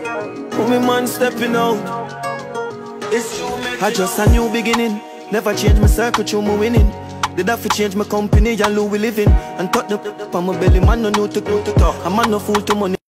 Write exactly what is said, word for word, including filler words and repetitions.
Put me man stepping out. It's you, I just a new beginning. Never change my circle, through my winning. Did have to change my company and Lou we living. And touch the on my belly, man no new to, to talk. A man no fool to money.